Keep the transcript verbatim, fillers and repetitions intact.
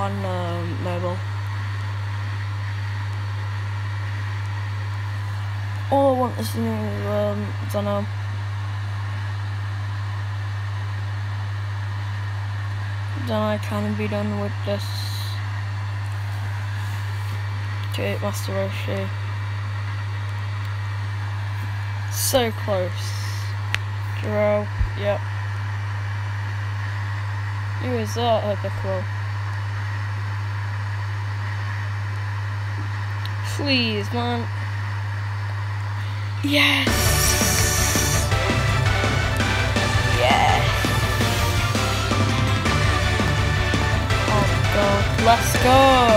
on um, mobile. All I want is to um, I don't know. Then I can be done with this. Okay, Master Roshi. So close. Draw. Yep. Who is that? Hyperclaw. Please, man. Yes. Yes. Oh God. Let's go.